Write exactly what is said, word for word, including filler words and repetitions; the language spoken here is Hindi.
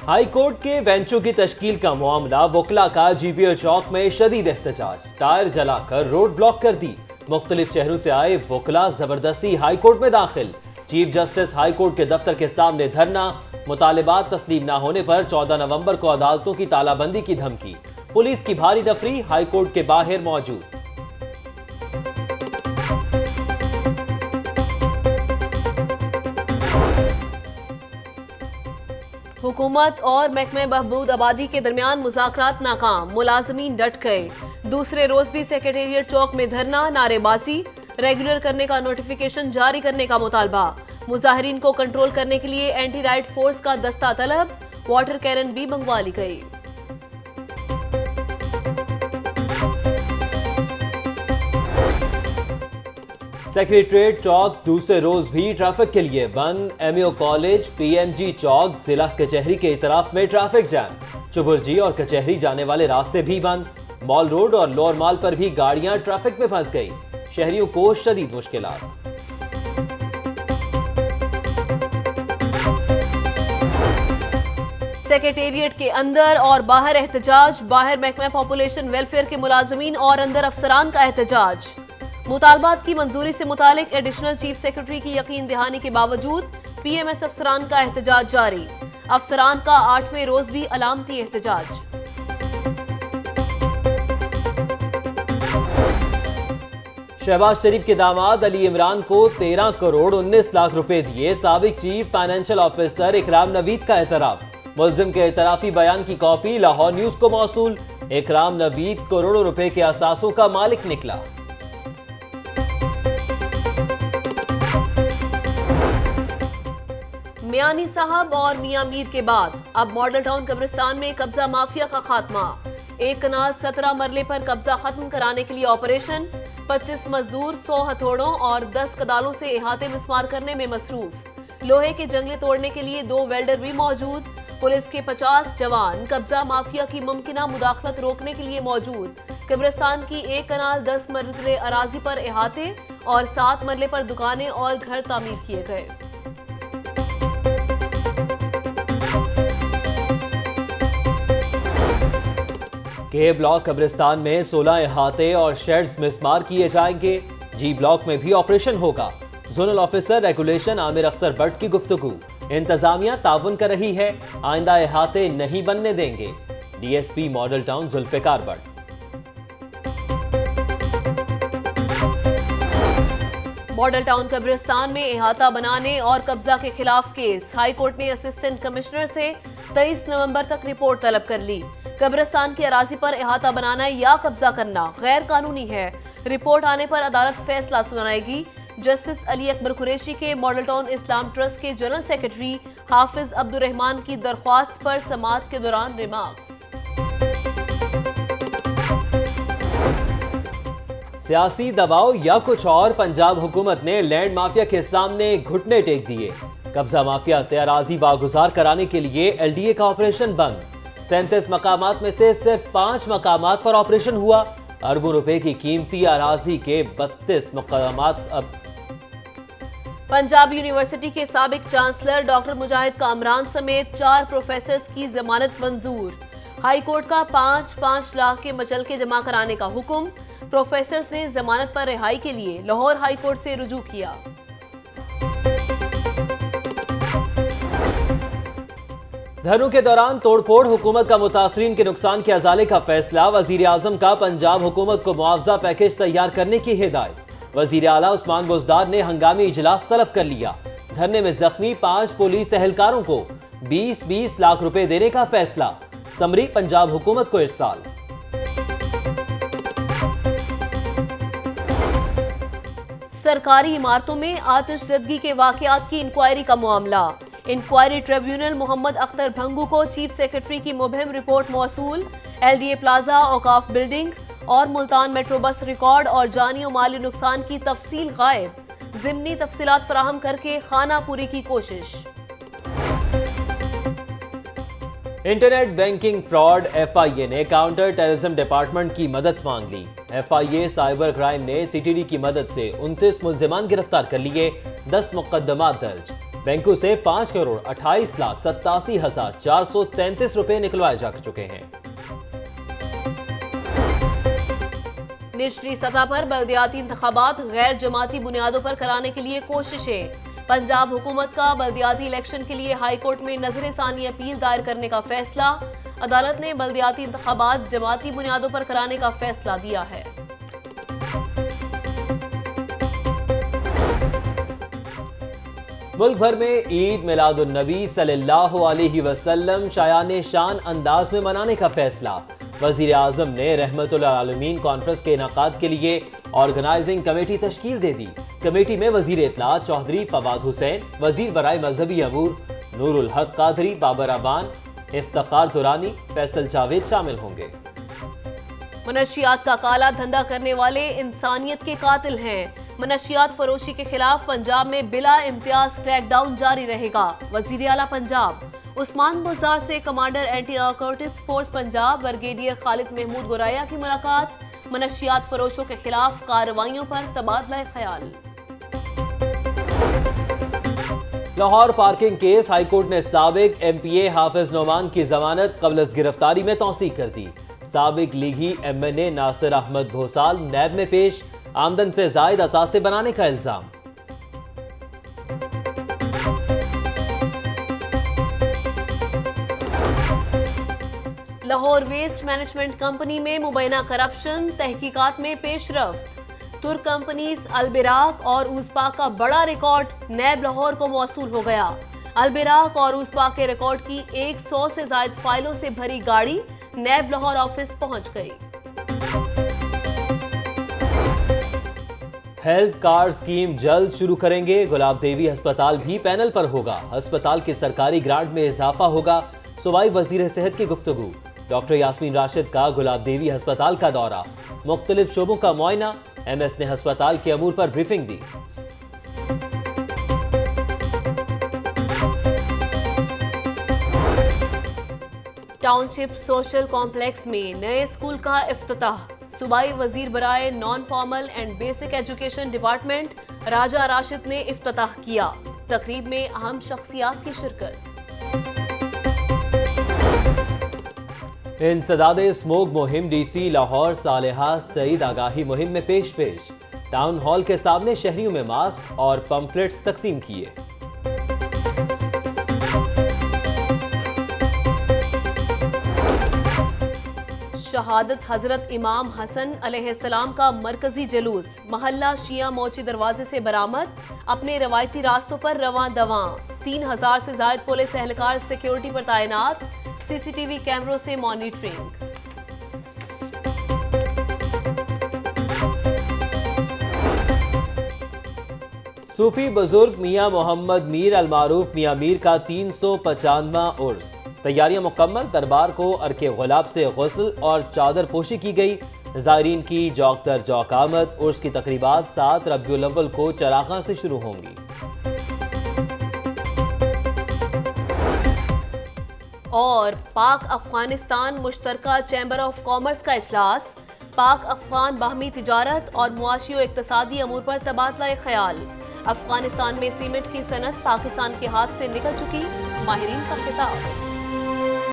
हाई कोर्ट के बेंचों की तश्कील का मामला, वकला का जीपीओ चौक में शदीद एहतजाज, टायर जलाकर रोड ब्लॉक कर दी। मुख्तलिफ शहरों से आए वकला जबरदस्ती हाई कोर्ट में दाखिल। चीफ जस्टिस हाई कोर्ट के दफ्तर के सामने धरना, मुतालिबात तस्लीम न होने पर चौदह नवंबर को अदालतों की तालाबंदी की धमकी। पुलिस की भारी नफरी हाई कोर्ट के बाहर मौजूद। हुकूमत और महकमे बहबूद आबादी के दरमियान मुज़ाकरात नाकाम, मुलाजमीन डट गए। दूसरे रोज भी सेक्रेटेरिएट चौक में धरना, नारेबाजी, रेगुलर करने का नोटिफिकेशन जारी करने का मुतालबा। मुजाहिरीन को कंट्रोल करने के लिए एंटी राइट फोर्स का दस्ता तलब, वाटर कैनन भी मंगवा ली गई। सेक्रेटेरिएट चौक दूसरे रोज भी ट्रैफिक के लिए बंद। एमईओ कॉलेज, पीएमजी चौक, जिला कचहरी के इतराफ में ट्रैफिक जैम। चुबुरजी और कचहरी जाने वाले रास्ते भी बंद। मॉल रोड और लोअर माल पर भी गाड़ियां ट्रैफिक में फंस गई। शहरियों को शदीद मुश्किलात। सेक्रेटेरिएट के अंदर और बाहर एहतजाज, बाहर महकमा पॉपुलेशन वेलफेयर के मुलाजमीन और अंदर अफसरान का एहतजाज। मुतालबात की मंजूरी से मुतालिक एडिशनल चीफ सेक्रेटरी की यकीन दहानी के बावजूद पीएमएस अफसरान का एहतजाज जारी। अफसरान का आठवें रोज भी अलामती एहतजाज। शहबाज शरीफ के दामाद अली इमरान को तेरह करोड़ उन्नीस लाख रुपए दिए। साबिक चीफ फाइनेंशियल ऑफिसर इकराम नवीद का एतराफ। मुल्जिम के एतराफी बयान की कॉपी लाहौर न्यूज को मौसूल। इकराम नवीद करोड़ों रुपए के असासों का मालिक निकला। मियानी साहब और मियां मीर के बाद अब मॉडल टाउन कब्रिस्तान में कब्जा माफिया का खात्मा। एक कनाल सत्रह मरले पर कब्जा खत्म कराने के लिए ऑपरेशन। पच्चीस मजदूर सौ हथौड़ों और दस कदालों से इहाते मिसमार करने में मसरूफ। लोहे के जंगले तोड़ने के लिए दो वेल्डर भी मौजूद। पुलिस के पचास जवान कब्जा माफिया की मुमकिना मुदाखलत रोकने के लिए मौजूद। कब्रिस्तान की एक कनाल दस मरले अराजी पर इहाते और सात मरले पर दुकानें और घर तामीर किए गए। के ब्लॉक कब्रिस्तान में सोलह इहाते और शेड्स मिसमार किए जाएंगे। जी ब्लॉक में भी ऑपरेशन होगा। Zonal officer regulation Amir Akhtar Bhatt की गुफ्तगू। इंतजामिया ताउन कर रही है, आइंदा इहाते नहीं बनने देंगे। DSP model town Zulfiqar Bhatt. Model town कब्रिस्तान में इहाता बनाने और कब्जा के खिलाफ केस। हाई कोर्ट ने असिस्टेंट कमिश्नर से तेईस नवंबर तक रिपोर्ट तलब कर ली। कब्रिस्तान की अराजी पर इहाता बनाना या कब्जा करना गैर कानूनी है। रिपोर्ट आने पर अदालत फैसला सुनाएगी। जस्टिस अली अकबर कुरैशी के मॉडल टाउन इस्लाम ट्रस्ट के जनरल सेक्रेटरी हाफिज अब्दुर्रहमान की दरख्वास्त पर समाअत के दौरान रिमार्क्स। सियासी दबाव या कुछ और, पंजाब हुकूमत ने लैंड माफिया के सामने घुटने टेक दिए। कब्जा माफिया से अराजी बागुजार कराने के लिए एलडीए का ऑपरेशन बंद। सैंतीस मकामात में से सिर्फ पांच मकामात पर ऑपरेशन हुआ। अरबों रुपए की कीमती अराजी के बत्तीस मकामात अब। पंजाब यूनिवर्सिटी के साबिक चांसलर डॉक्टर मुजाहिद कामरान समेत चार प्रोफेसर्स की जमानत मंजूर। हाई कोर्ट का पाँच पाँच लाख के मचलके जमा कराने का हुक्म। प्रोफेसर्स ने जमानत पर रिहाई के लिए लाहौर हाई कोर्ट से रुजू किया। धरनों के दौरान तोड़फोड़, हुकूमत का मुतासरीन के नुकसान के अजाले का फैसला। वजीर आजम का पंजाब हुकूमत को मुआवजा पैकेज तैयार करने की हिदायत। वजीर आला उस्मान बुज़दार ने हंगामी इजलास तलब कर लिया। धरने में जख्मी पांच पुलिस एहलकारों को बीस बीस लाख रुपए देने का फैसला। समरी पंजाब हुकूमत को इरसाल। सरकारी इमारतों में आतिशज़दगी के वाकयात की इंक्वायरी का मामला। इंक्वायरी ट्रिब्यूनल मोहम्मद अख्तर भंगू को चीफ सेक्रेटरी की मुबहिम रिपोर्ट मौसूल। एलडीए प्लाजा, औकाफ बिल्डिंग और मुल्तान मेट्रो बस रिकॉर्ड और जानी और माली नुकसान की तफसील गायब। ज़िमनी तफसीलात फराहम करके खाना पूरी की कोशिश। इंटरनेट बैंकिंग फ्रॉड, एफआईए ने काउंटर टेररिज्म डिपार्टमेंट की मदद मांग ली। एफआईए साइबर क्राइम ने सीटीडी की मदद से उनतीस मुल्जिमान गिरफ्तार कर लिए। दस मुकदमात दर्ज। बैंकों से पांच करोड़ अट्ठाईस लाख सत्तासी हजार चार सौ तैंतीस रुपए निकलवाए जा चुके हैं। निचली सतह पर बल्दियाती इंतखाबात गैर जमाती बुनियादों पर कराने के लिए कोशिशें। पंजाब हुकूमत का बल्दियाती इलेक्शन के लिए हाई कोर्ट में नजर सानी अपील दायर करने का फैसला। अदालत ने बल्दियाती इंतखाबात जमाती बुनियादों पर कराने का फैसला दिया है। मुल्क भर में ईद मिलादुन नबी सल्लल्लाहु अलैहि वसल्लम शायान शान अंदाज में मनाने का फैसला। वजीर आजम ने रहमतुल आलमीन कॉन्फ्रेंस के इनाकाद के लिए ऑर्गेनाइजिंग कमेटी तश्कील दे दी। कमेटी में वजीर इत्तला चौधरी फवाद हुसैन, वजीर बराए मजहबी अमूर नूरुल हक कादरी, बाबर अबान, इफ्तिखार दुरानी, फैसल जावेद शामिल होंगे। मनशियात का काला धंधा करने वाले इंसानियत के कातिल हैं। मनशियात फरोशी के खिलाफ पंजाब में बिला इम्तियाज क्रैकडाउन जारी रहेगा। वजीर आला पंजाब उस्मान बुज़ार से commander anti narcotics force Punjab brigadier Khalid Mahmood Guraya की मुलाकात। मनशियात फरोशों के खिलाफ कार्रवाइयों पर तबादला ख्याल। लाहौर पार्किंग केस हाईकोर्ट ने साबिक M P A Hafiz Noman की जमानत कबल गिरफ्तारी में तौसीह कर दी। साबिक लीगी M N A Nasir Ahmad Bhosal NAB में पेश, आमदन से जायद असासे बनाने का इल्जाम। लाहौर वेस्ट मैनेजमेंट कंपनी में मुबैना करप्शन, तहकीकात में पेशरफ्त। तुर्क कंपनीज अलबिराक और उज़पाक का बड़ा रिकॉर्ड नैब लाहौर को मौसूल हो गया। अलबिराक और उज़पाक के रिकॉर्ड की एक सौ से ज्यादा फाइलों से भरी गाड़ी नैब लाहौर ऑफिस पहुंच गई। हेल्थ कार्ड स्कीम जल्द शुरू करेंगे। गुलाब देवी अस्पताल भी पैनल पर होगा। अस्पताल की सरकारी ग्रांट में इजाफा होगा। सूबाई वजीर सेहत की गुफ्तगू। डॉक्टर यास्मीन राशिद का गुलाब देवी अस्पताल का दौरा, मुख्तलिफ शोबों का मुआयना। एम एस ने अस्पताल के अमूर पर ब्रीफिंग दी। टाउनशिप सोशल कॉम्प्लेक्स में नए स्कूल का इफ्तिताह। सूबाई वजीर बराए non formal and basic education department Raja Rashid ने इफ्तिताह किया। तकरीब में अहम शख्सियात की शिरकत। इंसदाद स्मोक मुहिम डीसी लाहौर सालेहा सईद आगाही मुहिम में पेश पेश। टाउन हॉल के सामने शहरियों में मास्क और पंफलेट्स तकसीम किए। शहादत हजरत इमाम हसन अलैहिस्सलाम का मरकजी जुलूस महल्ला शिया मोची दरवाजे से बरामद। अपने रवायती रास्तों पर रवां दवां। तीन हजार से ज्यादा पुलिस एहलकार सिक्योरिटी पर तैनात। सीसीटीवी कैमरों से मॉनिटरिंग। सूफी बुजुर्ग मियां मोहम्मद मीर अलमारूफ मियां मीर का तीन सौ पचानवा उर्स। तैयारियां मुकम्मल। दरबार को अर्के गुलाब से गुस्ल और चादर पोशी की गई। ज़ायरीन की जौक दर जौक आमद। उर्स की तकरीबात सात रबीउल अव्वल को चरागा से शुरू होंगी। और पाक अफगानिस्तान मुश्तरका चैम्बर ऑफ कॉमर्स का इजलास। पाक अफगान बाहमी तिजारत और मुआशी और इक्तसादी अमूर पर तबादला ख्याल। अफगानिस्तान में सीमेंट की सनत पाकिस्तान के हाथ से निकल चुकी, माहिरीन का खिताब।